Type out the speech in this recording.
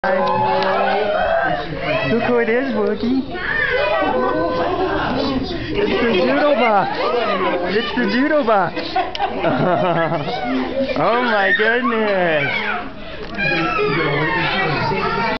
Look who it is, Wookie. It's the Doodle Box. It's the Doodle Box. Oh my goodness.